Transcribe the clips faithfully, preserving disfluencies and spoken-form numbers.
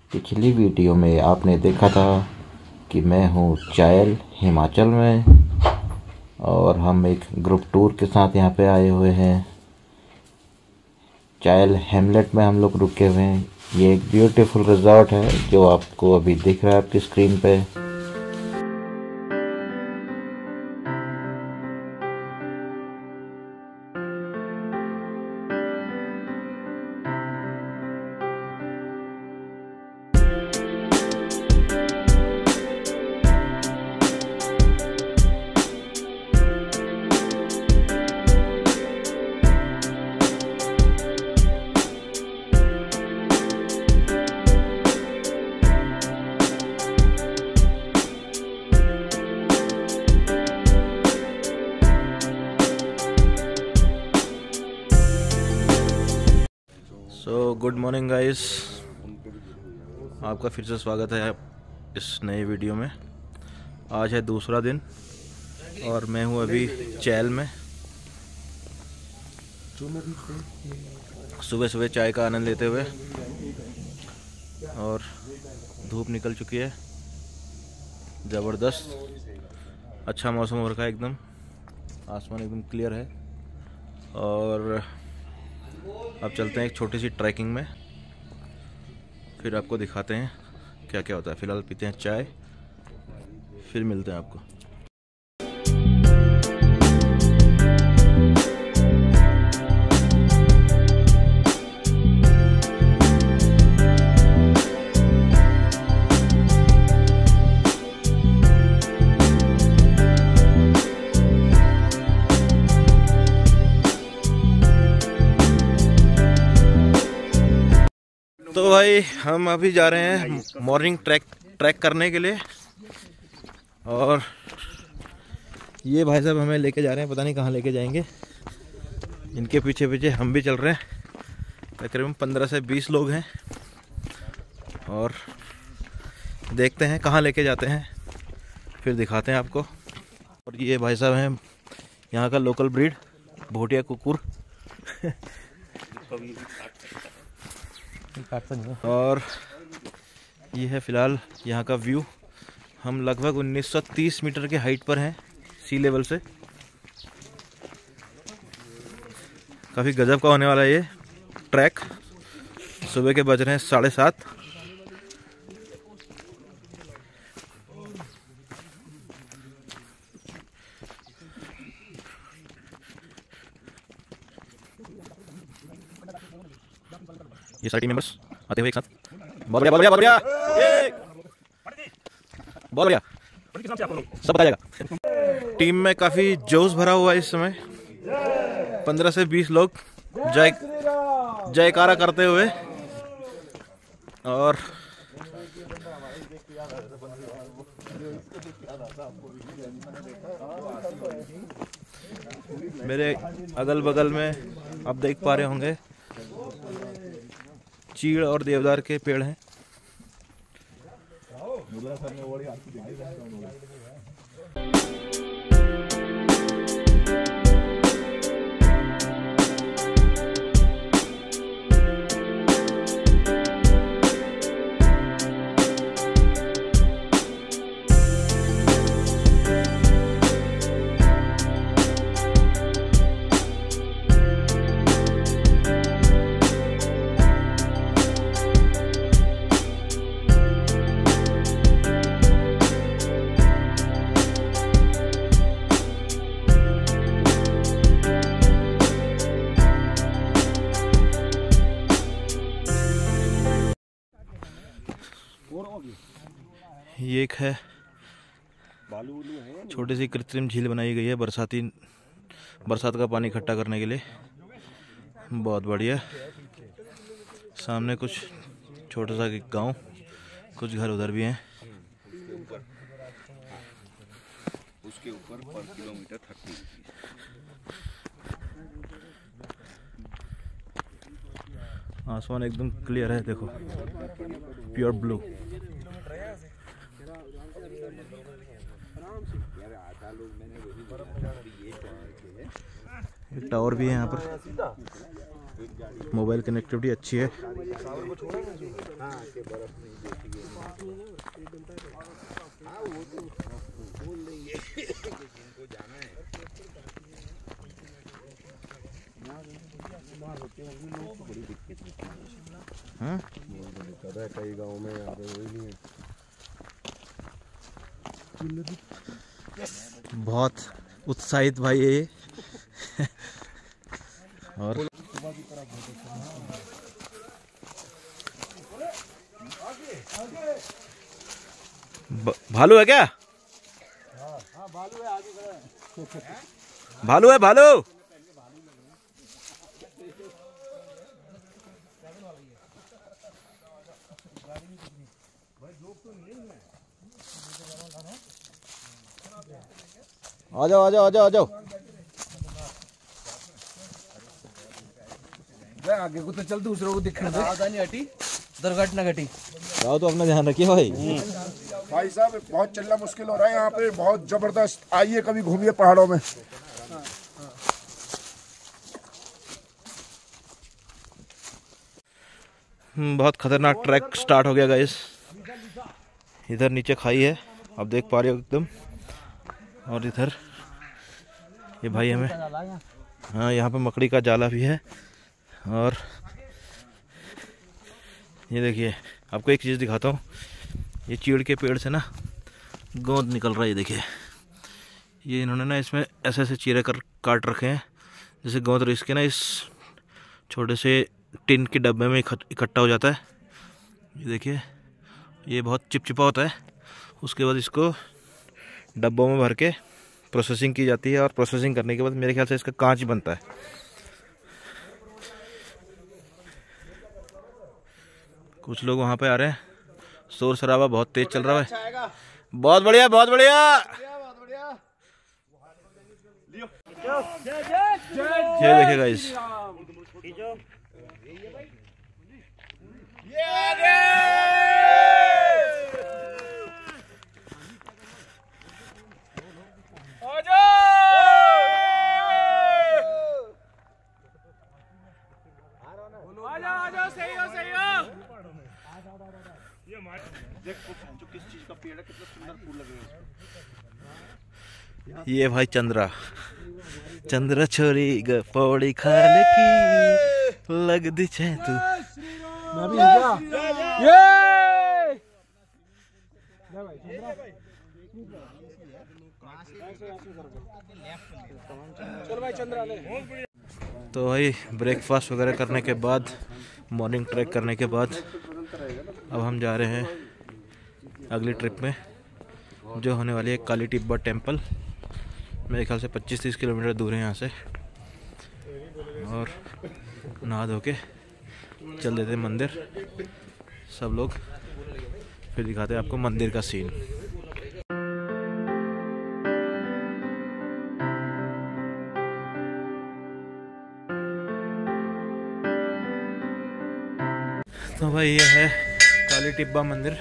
पिछली वीडियो में आपने देखा था कि मैं हूँ चायल हिमाचल में और हम एक ग्रुप टूर के साथ यहाँ पे आए हुए हैं। चायल हैमलेट में हम लोग रुके हुए हैं। ये एक ब्यूटीफुल रिजॉर्ट है जो आपको अभी दिख रहा है आपकी स्क्रीन पे। सो गुड मॉर्निंग गाइस, आपका फिर से स्वागत है इस नए वीडियो में। आज है दूसरा दिन और मैं हूँ अभी चायल में। सुबह सुबह चाय का आनंद लेते हुए और धूप निकल चुकी है, ज़बरदस्त अच्छा मौसम हो रखा है, एकदम आसमान एकदम क्लियर है। और अब चलते हैं एक छोटी सी ट्रैकिंग में, फिर आपको दिखाते हैं क्या क्या होता है। फिलहाल पीते हैं चाय, फिर मिलते हैं आपको। तो भाई हम अभी जा रहे हैं मॉर्निंग ट्रैक ट्रैक करने के लिए और ये भाई साहब हमें लेके जा रहे हैं, पता नहीं कहाँ लेके जाएंगे। इनके पीछे पीछे हम भी चल रहे हैं। तकरीबन पंद्रह से बीस लोग हैं और देखते हैं कहाँ लेके जाते हैं, फिर दिखाते हैं आपको। और ये भाई साहब हैं यहाँ का लोकल ब्रीड भोटिया कुकुर और ये है फ़िलहाल यहाँ का व्यू। हम लगभग उन्नीस सौ तीस मीटर के हाइट पर हैं सी लेवल से। काफ़ी गजब का होने वाला है ये ट्रैक। सुबह के बज रहे हैं साढ़े सात। ये सारे टीम मेंबर्स आते हुए एक साथ। बहुत बढ़िया बहुत बढ़िया बहुत बढ़िया बहुत बढ़िया, सब बताया जाएगा। टीम में काफी जोश भरा हुआ है इस समय। पंद्रह से बीस लोग जय जयकारा करते हुए और मेरे अगल बगल में आप देख पा रहे होंगे चीड़ और देवदार के पेड़ हैं। ये एक है छोटी सी कृत्रिम झील बनाई गई है बरसाती बरसात का पानी इकट्ठा करने के लिए। बहुत बढ़िया। सामने कुछ छोटा सा गांव, कुछ घर उधर भी हैं। उसके ऊपर पर किलोमीटर थर्टी। आसमान एकदम क्लियर है, देखो प्योर ब्लू। एक टावर भी है यहाँ पर। मोबाइल कनेक्टिविटी अच्छी है। हाँ? कई गाँव में यहाँ पे वही नहीं है। बहुत उत्साहित भाई है ये। और भालू है क्या? हाँ, भालू है, आगे खड़ा है। भालू है, भालू। आ जाओ आ जाओ आ जाओ आ जाओ। आगे को तो चल, दूसरों को दिखने दे। सावधानी हटी, दुर्घटना घटी। आओ तो अपना ध्यान रखिए भाई। भाई साहब बहुत चलना मुश्किल हो रहा है यहाँ पे, बहुत जबरदस्त। आइए कभी घूमिए पहाड़ों में। बहुत खतरनाक ट्रैक स्टार्ट हो गया गाइस। इधर नीचे खाई है, आप देख पा रहे हो एकदम। और इधर ये भाई हमें, हाँ यहाँ पे मकड़ी का जाला भी है। और ये देखिए, आपको एक चीज़ दिखाता हूँ। ये चीड़ के पेड़ से ना गोंद निकल रहा है, ये देखिए। ये इन्होंने ना इसमें ऐसे ऐसे चीरे कर काट रखे हैं जैसे गोंद, और इसके ना इस छोटे से टिन के डब्बे में इकट्ठा हो जाता है। ये देखिए, ये बहुत चिपचिपा होता है। उसके बाद इसको डब्बों में भर के प्रोसेसिंग की जाती है, और प्रोसेसिंग करने के बाद मेरे ख्याल से इसका कांच ही बनता है। कुछ लोग वहाँ पे आ रहे हैं, शोर शराबा बहुत तेज चल रहा है। बहुत बढ़िया बहुत बढ़िया। ये देखिए गाइस, किस चीज का पेड़ है, कितना सुंदर फूल लगे हैं। ये भाई चंद्रा, चंद्रा छोरी ग पौड़ी खाल की लग दी छे तू। मैं भी जा ये चल भाई चंद्रा ले। तो भाई ब्रेकफास्ट वगैरह करने के बाद, मॉर्निंग ट्रैक करने के बाद, अब हम जा रहे हैं अगली ट्रिप में, जो होने वाली है काली टिब्बा टेम्पल। मेरे ख्याल से पच्चीस तीस किलोमीटर दूर है यहाँ से। और नहा धो के चल देते मंदिर सब लोग, फिर दिखाते हैं आपको मंदिर का सीन। तो भाई ये है काली टिब्बा मंदिर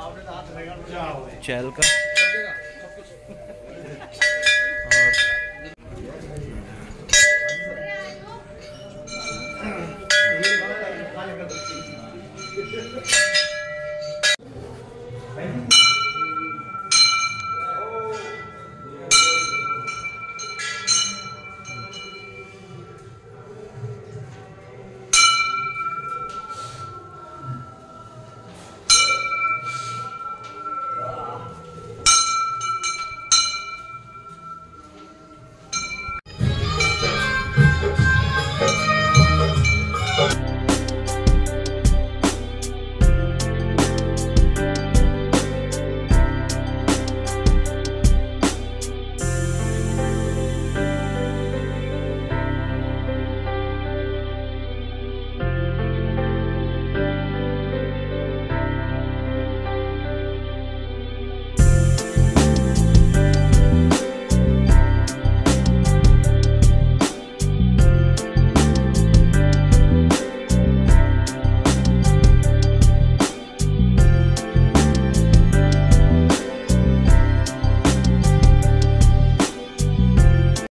चैल का। और